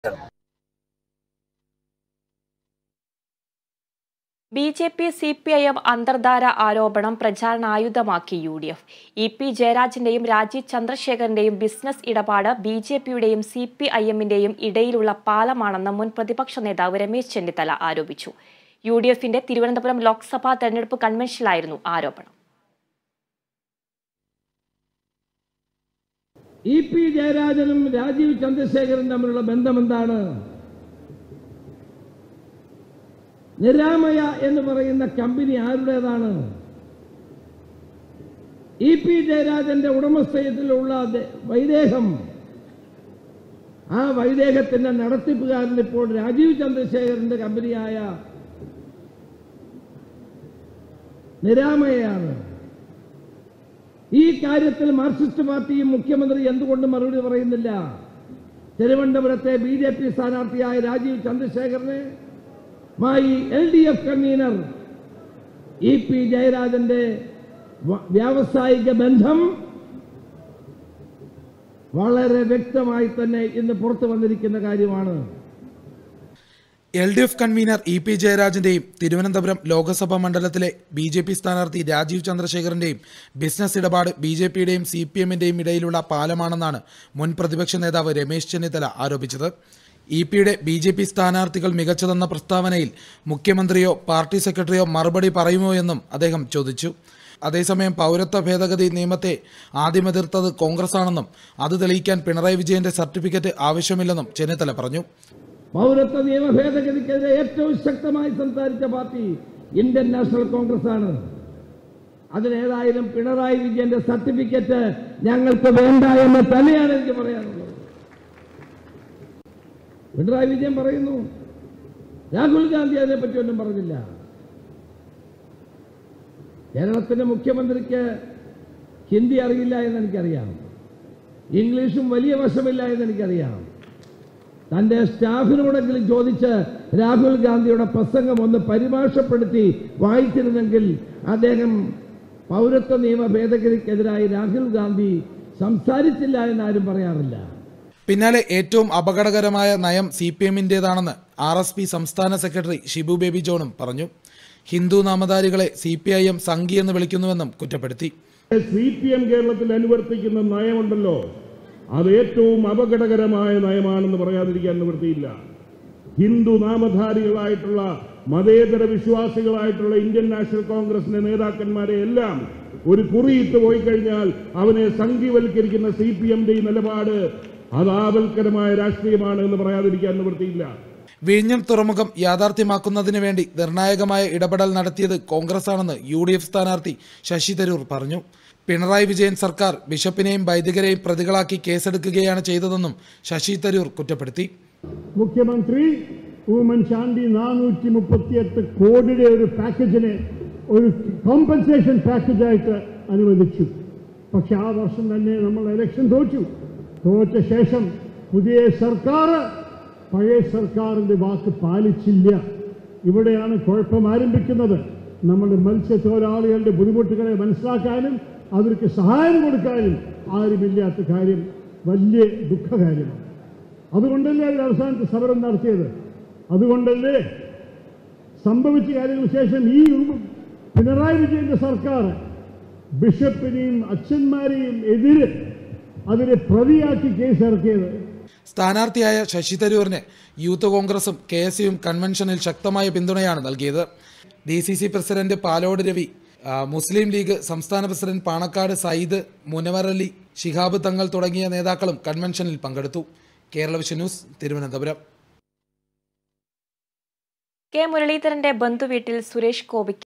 BJP. CPIM അന്തർധാര ആരോപണം പ്രചാരണായുധമാക്കി യു.ഡി.എഫ്. ഇ.പി. ജയരാജന്റെയും രാജീവ് ചന്ദ്രശേഖറിന്റെയും ബിസിനസ് ഇടപാട് ബി.ജെ.പിയുടെയും സി.പി.ഐ.എമ്മിന്റെയും ഇടയിലുള്ള പാലമാണെന്ന് മുൻ പ്രതിപക്ഷ നേതാവ് രമേശ് ചെന്നിത്തല ആരോപിച്ചു. യു.ഡി.എഫിന്റെ തിരുവനന്തപുരം ലോക്സഭാ തെരഞ്ഞെടുപ്പ് കൺവെൻഷനിലായിരുന്നു ആരോപണം. ഇ.പി. ജയരാജനും രാജീവ് ചന്ദ്രശേഖറും തമ്മിലുള്ള ബന്ധമെന്താണ്? നിരാമയ എന്ന് പറയുന്ന കമ്പനി ആരുടേതാണ്? ഇ.പി. ജയരാജന്റെ ഉടമസ്ഥതയിലുള്ള വൈദേഹം, ആ വൈദേഹത്തിന്റെ നടത്തിപ്പുകാരൻ ഇപ്പോൾ രാജീവ് ചന്ദ്രശേഖറിന്റെ കമ്പനിയായ നിരാമയാണ്. ഈ കാര്യത്തിൽ മാർക്സിസ്റ്റ് പാർട്ടിയും മുഖ്യമന്ത്രി എന്തുകൊണ്ട് മറുപടി പറയുന്നില്ല? തിരുവനന്തപുരത്തെ ബി.ജെ.പി. സ്ഥാനാർത്ഥിയായ രാജീവ് ചന്ദ്രശേഖറിന് LDF കൺവീനർ ഇ.പി. ജയരാജന്റെ വ്യാവസായിക ബന്ധം വളരെ വ്യക്തമായി തന്നെ ഇന്ന് പുറത്തു വന്നിരിക്കുന്ന കാര്യമാണ്. LDF convener EP. ജയരാജന്റെയും തിരുവനന്തപുരം ലോക്സഭാ മണ്ഡലത്തിലെ ബി.ജെ.പി. സ്ഥാനാർത്ഥി രാജീവ് ചന്ദ്രശേഖറിന്റെയും ബിസിനസ് ഇടപാട് ബി.ജെ.പിയുടെയും സി.പി.എമ്മിന്റെയും ഇടയിലുള്ള പാലമാണെന്നാണ് മുൻ പ്രതിപക്ഷ നേതാവ് രമേശ് ചെന്നിത്തല ആരോപിച്ചത്. ഇ.പിയുടെ ബി.ജെ.പി. സ്ഥാനാർത്ഥികൾ മികച്ചതെന്ന പ്രസ്താവനയിൽ മുഖ്യമന്ത്രിയോ പാർട്ടി സെക്രട്ടറിയോ മറുപടി പറയുമോ എന്നും അദ്ദേഹം ചോദിച്ചു. അതേസമയം പൗരത്വ ഭേദഗതി നിയമത്തെ ആദ്യം എതിർത്തത് കോൺഗ്രസ് ആണെന്നും അത് തെളിയിക്കാൻ പിണറായി വിജയന്റെ സർട്ടിഫിക്കറ്റ് ആവശ്യമില്ലെന്നും ചെന്നിത്തല പറഞ്ഞു. പൗരത്വ നിയമ ഭേദഗതിക്കെതിരെ ഏറ്റവും ശക്തമായി സംസാരിച്ച പാർട്ടി ഇന്ത്യൻ നാഷണൽ കോൺഗ്രസ് ആണ്. അതിനേതായാലും പിണറായി വിജയന്റെ സർട്ടിഫിക്കറ്റ് ഞങ്ങൾക്ക് വേണ്ട എന്ന് തന്നെയാണ് എനിക്ക് പറയാനുള്ളത്. പിണറായി വിജയൻ പറയുന്നു, രാഹുൽ ഗാന്ധി അതിനെപ്പറ്റി ഒന്നും പറഞ്ഞില്ല. കേരളത്തിന്റെ മുഖ്യമന്ത്രിക്ക് ഹിന്ദി അറിയില്ല എന്ന് എനിക്കറിയാം, ഇംഗ്ലീഷും വലിയ വശമില്ല എന്ന് എനിക്കറിയാം. തന്റെ സ്റ്റാഫിനോടെങ്കിലും ചോദിച്ച് രാഹുൽ ഗാന്ധിയുടെ പ്രസംഗം ഒന്ന് പരിഭാഷപ്പെടുത്തി വായിച്ചിരുന്നെങ്കിൽ അദ്ദേഹം പൗരത്വ നിയമ ഭേദഗതിക്കെതിരായി രാഹുൽ ഗാന്ധി സംസാരിച്ചില്ല എന്നാരും പറയാറില്ല. പിന്നാലെ ഏറ്റവും അപകടകരമായ നയം സി.പി.എമ്മിൻ്റേതാണെന്ന് RSP സംസ്ഥാന സെക്രട്ടറി ഷിബു ബേബി ജോണും പറഞ്ഞു. ഹിന്ദു നാമധാരികളെ സി.പി.ഐ.എം സംഘി എന്ന് വിളിക്കുന്നുവെന്നും കുറ്റപ്പെടുത്തി. സി.പി.എം കേരളത്തിൽ അനുവർത്തിക്കുന്ന നയമുണ്ടല്ലോ, അത് ഏറ്റവും അപകടകരമായ നയമാണെന്ന് പറയാതിരിക്കാൻ നിവൃത്തിയില്ല. ഹിന്ദു നാമധാരികളായിട്ടുള്ള മതേതര വിശ്വാസികളായിട്ടുള്ള ഇന്ത്യൻ നാഷണൽ കോൺഗ്രസിന്റെ നേതാക്കന്മാരെ എല്ലാം ഒരു കുറിയിട്ട് പോയി കഴിഞ്ഞാൽ അവനെ സംഘിവൽക്കരിക്കുന്ന സി.പി.എമ്മിന്റെ ഈ നിലപാട് അതാപൽക്കരമായ രാഷ്ട്രീയമാണ് എന്ന് പറയാതിരിക്കാൻ നിവൃത്തിയില്ല. വിഴിഞ്ഞം തുറമുഖം യാഥാർത്ഥ്യമാക്കുന്നതിന് വേണ്ടി നിർണായകമായ ഇടപെടൽ നടത്തിയത് കോൺഗ്രസ് ആണെന്ന് UDF സ്ഥാനാർത്ഥി ശശി തരൂർ പറഞ്ഞു. പിണറായി വിജയൻ സർക്കാർ ബിഷപ്പിനെയും വൈദികരെയും പ്രതികളാക്കി കേസെടുക്കുകയാണ് ചെയ്തതെന്നും ശശി തരൂർ കുറ്റപ്പെടുത്തി. മുഖ്യമന്ത്രി ഉമ്മൻചാണ്ടി 438 കോടിയുടെ ഒരു പാക്കേജിനെ ഒരു കോമ്പൻസേഷൻ പാക്കേജായിട്ട് അനുവദിച്ചു. പക്ഷെ ആ വർഷം തന്നെ നമ്മൾ ഇലക്ഷൻ തോറ്റ ശേഷം പുതിയ സർക്കാർ പഴയ സർക്കാരിന്റെ വാക്ക് പാലിച്ചില്ല. ഇവിടെയാണ് കുഴപ്പം ആരംഭിക്കുന്നത്. നമ്മുടെ മത്സ്യത്തൊഴിലാളികളുടെ ബുദ്ധിമുട്ടുകളെ മനസ്സിലാക്കാനും അവർക്ക് സഹായം കൊടുക്കാനും ആരുമില്ലാത്ത കാര്യം വലിയ ദുഃഖകാര്യമാണ്. അതുകൊണ്ടല്ലേ അവർ അവസാനത്തെ സമരം നടത്തിയത്. അതുകൊണ്ടല്ലേ സംഭവിച്ച കാര്യങ്ങൾക്ക് ശേഷം ഈ പിണറായി വിജയന്റെ സർക്കാർ ബിഷപ്പിനെയും അച്ഛന്മാരെയും എതിരെ അതിനെ പ്രതിയാക്കി കേസിറക്കിയത്. സ്ഥാനാർത്ഥിയായ ശശി തരൂരിന് യൂത്ത് കോൺഗ്രസും KSUവും കൺവെൻഷനിൽ ശക്തമായ പിന്തുണയാണ് നൽകിയത്. DCC പ്രസിഡന്റ് പാലോട് രവി, മുസ്ലിം ലീഗ് സംസ്ഥാന പ്രസിഡന്റ് പാണക്കാട് സയ്യിദ്, മുനവറലി, ശിഹാബ് തങ്ങൾ തുടങ്ങിയ നേതാക്കളും കൺവെൻഷനിൽ പങ്കെടുത്തു. Kerala Vision News, Thiruvananthapuram. K. മുരളീധരന്റെ ബന്ധുവീട്ടിൽ സുരേഷ് ഗോപിക്ക്